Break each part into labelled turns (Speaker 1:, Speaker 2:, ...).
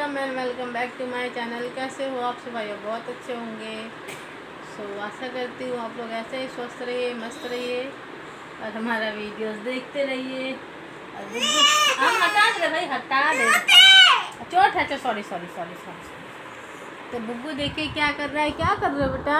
Speaker 1: Welcome and welcome back to my channel. कैसे हो आप सब? भाई बहुत अच्छे होंगे। आशा करती हूँ आप लोग ऐसे ही स्वस्थ रहिए, मस्त रहिए और हमारा वीडियोस देखते रहिए। और हम हटा दे भाई, हटा दे, चोट है। Sorry sorry sorry sorry. तो बुग्गू देखिए क्या कर रहा है। क्या कर रहे हो बेटा?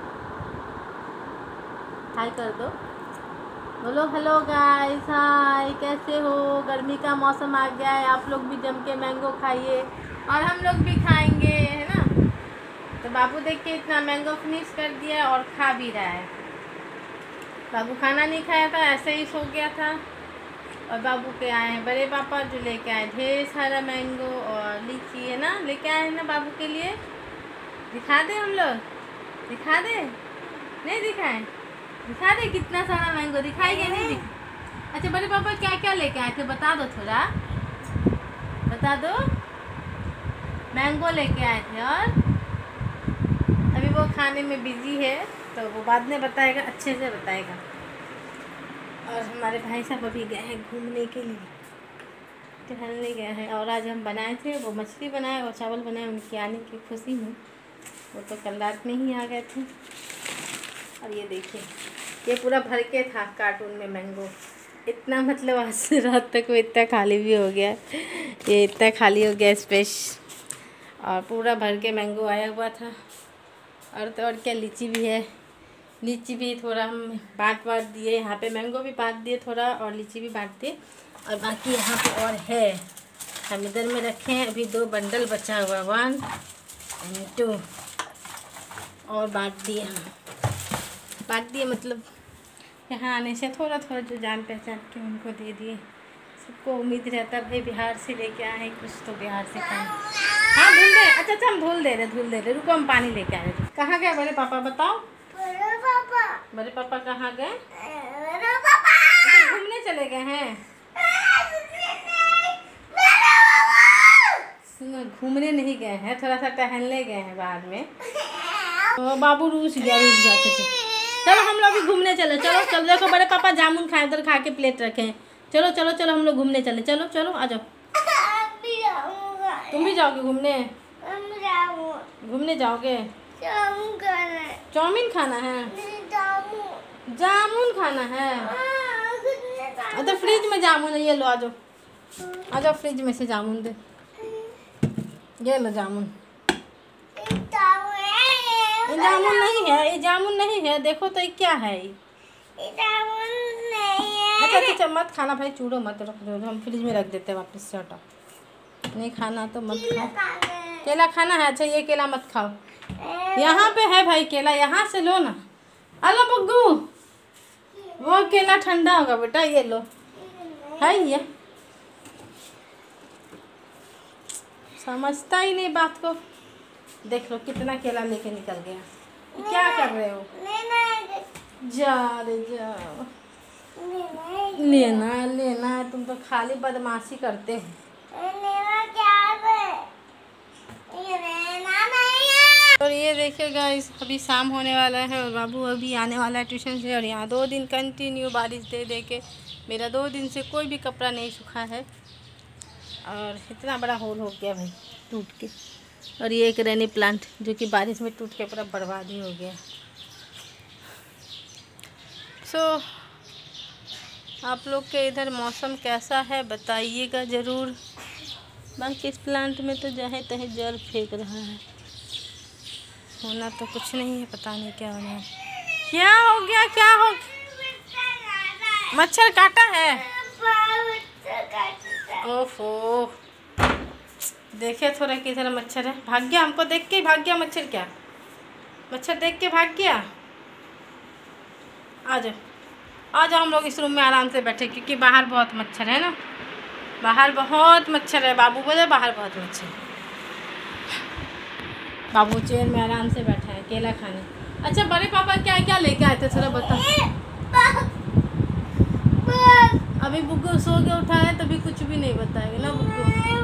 Speaker 1: हाय कर दो, बोलो हेलो गाइस, हाय कैसे हो? गर्मी का मौसम आ गया है, आप लोग भी जम के मैंगो खाइए और हम लोग भी खाएंगे, है ना। तो बाबू देख के इतना मैंगो फिनिश कर दिया और खा भी रहा है। बाबू खाना नहीं खाया था, ऐसे ही सो गया था। और बाबू के आए हैं बड़े पापा जो लेके आए ढेर सारा मैंगो और लीची, है ना, लेके आए हैं ना बाबू के लिए। दिखा दे, हम लोग दिखा दे, नहीं दिखाएं? दिखा दे कितना सारा मैंगो, दिखाएंगे नहीं दिखा। अच्छा बड़े पापा क्या क्या लेके आए थे बता दो, थोड़ा बता दो। मैंगो लेके आए थे और अभी वो खाने में बिजी है, तो वो बाद में बताएगा, अच्छे से बताएगा। और हमारे भाई साहब अभी गए हैं घूमने के लिए, टहलने गए हैं। और आज हम बनाए थे वो मछली बनाए और चावल बनाए, उनके आने की खुशी में। वो तो कल रात में ही आ गए थे। और ये देखिए, ये पूरा भर के था कार्टून में मैंगो। इतना मतलब आज से रात तक वो इतना खाली भी हो गया, ये इतना खाली हो गया स्पेस। और पूरा भर के मैंगो आया हुआ था। और तो और क्या, लीची भी है। लीची भी थोड़ा हम बांट दिए, यहाँ पे मैंगो भी बांट दिए थोड़ा और लीची भी बांट दिए। और बाकी यहाँ पे और है, हम इधर में रखे हैं। अभी 2 बंडल बचा हुआ, 1 और 2 और बांट दिए मतलब यहाँ आने से थोड़ा थोड़ा जो जान पहचान के उनको दे दिए। सबको उम्मीद रहता भाई बिहार से लेके आए कुछ तो बिहार से खाएं। हाँ धुल दे, अच्छा हम धुल दे रहे, रुको हम पानी लेके आए। कहाँ गए बड़े पापा बताओ? बड़े पापा कहाँ गए? घूमने चले गए हैं। घूमने नहीं गए हैं, थोड़ा सा टहलने गए हैं बाहर में। तो बाबू रूस गया। चलो हम लोग भी घूमने चले, चलो चलो। देखो बड़े पापा जामुन खाए, उधर खा के प्लेट रखे हैं। चलो चलो चलो हम लोग घूमने चले, चलो चलो आ जाओ। तुम भी जाओगे घूमने? घूमने जाओगे? चाउमीन खाना है? जामुन खाना है? तो फ्रिज में जामुन है, ये लो, आ जाओ फ्रिज में से जामुन दे, ये लो जामुन। ये जामुन नहीं है, ये जामुन नहीं है, देखो तो ये क्या है? ये जामुन नहीं है। अच्छा मत खाना भाई, चूड़ो मत, रख दो, हम फ्रिज में रख देते हैं वापस से। हटाओ, नहीं खाना तो मत खाओ। केला खाना है? अच्छा ये केला मत खाओ, यहाँ पे है भाई केला, यहाँ से लो ना। अलो बुग्गू, वो केला ठंडा होगा बेटा, ये लो, है ये। समझता ही नहीं बात को। देख लो कितना केला लेके निकल गया। क्या कर रहे हो? जा रे जाओ, लेना है। तुम तो खाली बदमाशी करते हो। और ये देखिए गाइस, अभी शाम होने वाला है और बाबू अभी आने वाला है ट्यूशन से। और यहाँ 2 दिन कंटिन्यू बारिश दे के मेरा 2 दिन से कोई भी कपड़ा नहीं सूखा है। और इतना बड़ा होल हो गया भाई टूट के। और ये एक रेनी प्लांट जो कि बारिश में टूट के पूरा बर्बाद ही हो गया। आप लोग के इधर मौसम कैसा है बताइएगा ज़रूर। बाकी इस प्लांट में तो जहाँ तहीं जल फेंक रहा है, होना तो कुछ नहीं है, पता नहीं क्या हो रहा है। क्या हो गया? क्या हो? मच्छर काटा है? ओफो, देखे थोड़ा किधर मच्छर है। भाग गया, हमको देख के ही भाग गया मच्छर। क्या मच्छर देख के भाग गया? आ जाओ हम लोग इस रूम में आराम से बैठे, क्योंकि बाहर बहुत मच्छर है ना, बाहर बहुत मच्छर है। बाबू बोले बाहर बहुत मच्छर है। बाबू चेयर में आराम से बैठा है केला खाने। अच्छा बड़े पापा क्या क्या लेके आए थे थोड़ा बताओ। अभी बुग्गू सो के उठा है, तभी कुछ भी नहीं बताएगा ना बुग्गू।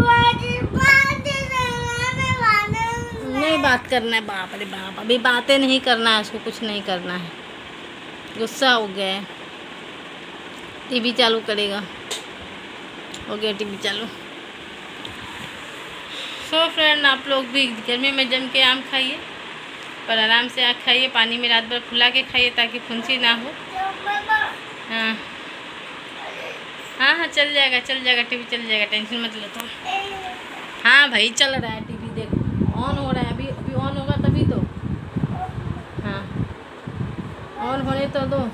Speaker 1: नहीं बात करना है, बाप रे बाप, अभी बातें नहीं करना है उसको, कुछ नहीं करना है। गुस्सा हो गया है, टीवी चालू करेगा। हो गया टीवी चालू। सो फ्रेंड, आप लोग भी गर्मी में जम के आम खाइए, पर आराम से आग खाइए, पानी में रात भर फुला के खाइए ताकि फुंसी ना हो। हाँ हाँ हाँ, चल जाएगा टीवी चल जाएगा, टेंशन मत लो तुम। हाँ भाई चल रहा है टीवी, देखो ऑन हो रहा है, अभी अभी ऑन होगा तभी तो। हाँ ऑन होने तो दो।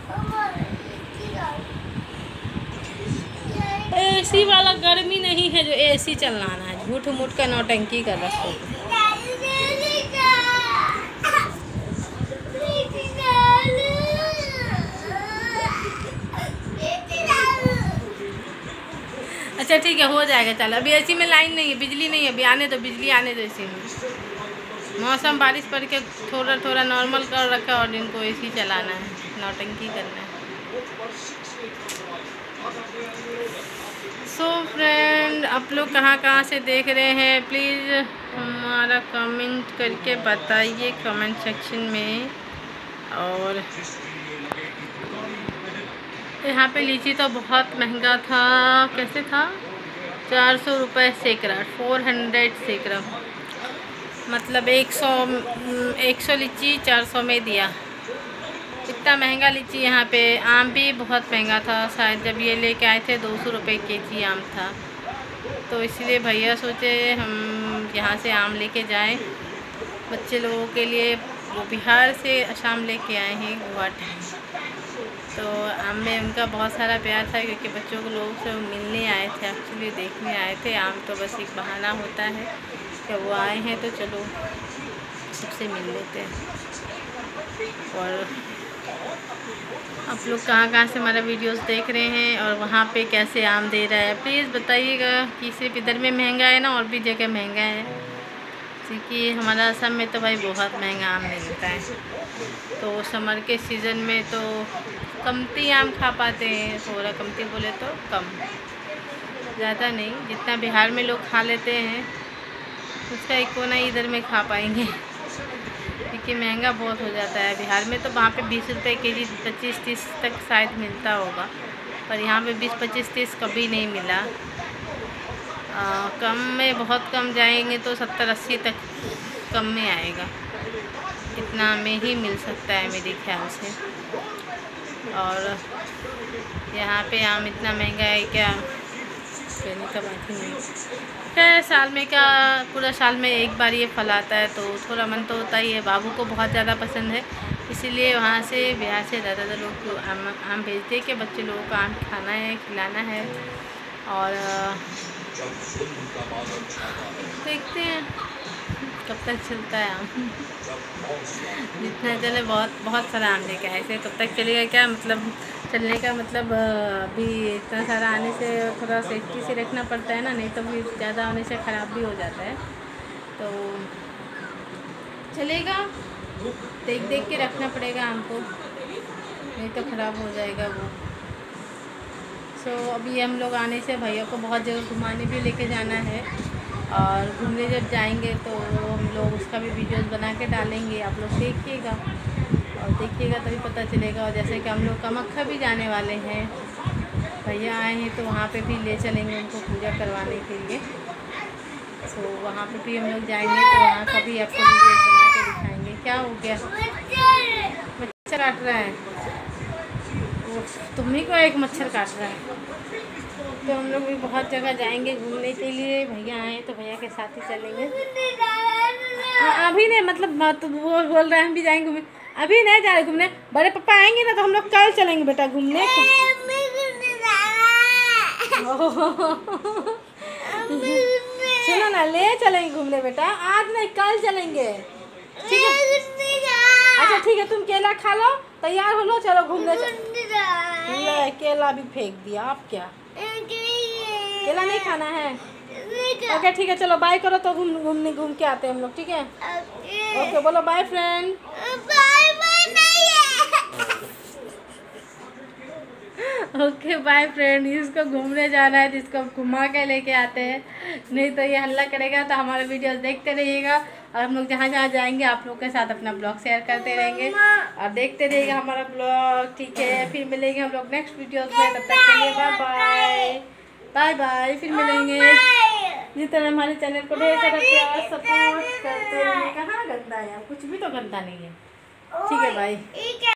Speaker 1: एसी वाला गर्मी नहीं है जो एसी चलाना है, झूठ मूठ का नौटंकी कर रखो। अच्छा ठीक है, हो जाएगा। चल अभी एसी में लाइन नहीं है, बिजली नहीं है, अभी आने दो, बिजली आने दो। एसी में मौसम बारिश पड़ के थोड़ा थोड़ा नॉर्मल कर रखा है और इनको एसी चलाना है, नौटंकी करना है। सो फ्रेंड, आप लोग कहाँ से देख रहे हैं प्लीज़ हमारा कमेंट करके बताइए कमेंट सेक्शन में। और यहाँ पे लीची तो बहुत महंगा था, कैसे था, 400 रुपये सैकड़ा, 400 सैकड़ा, मतलब 100 लीची 400 में दिया। इतना महंगा लीची यहाँ पे। आम भी बहुत महंगा था, शायद जब ये लेके आए थे 200 रुपये केजी आम था, तो इसलिए भैया सोचे हम यहाँ से आम लेके जाएं बच्चे लोगों के लिए। वो बिहार से आम लेके आए हैं गुवाहाटी, तो आम में उनका बहुत सारा प्यार था क्योंकि बच्चों को लोगों से मिलने आए थे, एक्चुअली देखने आए थे। आम तो बस एक बहाना होता है कि वो आए हैं तो चलो सबसे मिल लेते हैं। और आप लोग कहाँ से हमारा वीडियोस देख रहे हैं और वहाँ पे कैसे आम दे रहा है प्लीज़ बताइएगा। कि सिर्फ इधर में महंगा है ना, और भी जगह महंगा है, क्योंकि हमारा असम में तो भाई बहुत महंगा आम मिलता है। तो समर के सीज़न में तो कमती आम खा पाते हैं, थोड़ा कमती बोले तो कम, ज़्यादा नहीं, जितना बिहार में लोग खा लेते हैं उसका एक कोना इधर में खा पाएंगे, क्योंकि महंगा बहुत हो जाता है बिहार में। तो वहाँ पे 20 रुपये केजी 25-30 तक शायद मिलता होगा, पर यहाँ पे 20-25-30 कभी नहीं मिला। कम में बहुत कम जाएंगे तो 70-80 तक कम में आएगा, इतना में ही मिल सकता है मेरे ख्याल से। और यहाँ पे आम इतना महंगा है क्या कहने का बात ही नहीं। खैर साल में क्या, पूरा साल में एक बार ये फल आता है तो थोड़ा मन तो होता ही है। बाबू को बहुत ज़्यादा पसंद है, इसीलिए वहाँ से बिहार से ज़्यादा लोग आम भेजते हैं कि बच्चे लोगों को आम खाना है, खिलाना है। और देखते हैं कब तक चलता है आम। जितना चले, बहुत सारा आम लेके आए थे, कब तक चलेगा क्या, मतलब चलने का मतलब अभी इतना सारा आने से थोड़ा सेफ्टी से रखना पड़ता है ना, नहीं तो फिर ज़्यादा होने से ख़राब भी हो जाता है। तो चलेगा, देख के रखना पड़ेगा आम को, नहीं तो ख़राब हो जाएगा वो। सो अभी हम लोग आने से भैया को बहुत जगह घुमाने भी लेके जाना है, और घूमने जब जाएंगे तो हम लोग उसका भी वीडियोस बना के डालेंगे, आप लोग देखिएगा और देखिएगा तभी पता चलेगा। और जैसे कि हम लोग कामाख्या भी जाने वाले हैं, भैया आए हैं तो वहाँ पे भी ले चलेंगे उनको पूजा करवाने के लिए। सो वहाँ पे भी हम लोग जाएंगे तो वहाँ का भी आपको वीडियोस बना के दिखाएँगे। क्या हो गया, मच्छर काट रहा है, तुम्ही को एक मच्छर काट रहा है। तो हम लोग भी बहुत जगह जाएंगे घूमने के लिए, भैया आए तो भैया के साथ ही चलेंगे। अभी नहीं, मतलब तो वो बोल रहे हैं हम भी जाएंगे घूमने, अभी नहीं जा रहे घूमने, बड़े पापा आएंगे ना तो हम लोग कल चलेंगे बेटा घूमने। सुनो ना, ले चलेंगे घूमने बेटा, आज नहीं कल चलेंगे, ठीक है। अच्छा ठीक है, तुम केला खा लो, तैयार हो लो, चलो घूमने ले। केला भी फेंक दिया, आप क्या केला नहीं खाना है? ओके ठीक है, चलो बाय करो तो घूम के आते हैं हम लोग, ठीक है। ओके बोलो bye friend. Okay bye friend. इसको घूमने जाना है तो इसको घुमा के लेके आते हैं, नहीं तो ये हल्ला करेगा। तो हमारे वीडियोस देखते रहिएगा, और हम लोग जहाँ जाएंगे आप लोग के साथ अपना ब्लॉग शेयर करते रहेंगे, और देखते रहिएगा हमारा ब्लॉग, ठीक है। फिर मिलेंगे हम लोग नेक्स्ट वीडियोस में, तब तक के लिए बाय बाय, बाय बाय, फिर मिलेंगे। जिस तरह हमारे चैनल को ढेर सारा प्यार सपोर्ट करते हैं। कहाँ गंदा है, कुछ भी तो गंदा नहीं है। ठीक है भाई।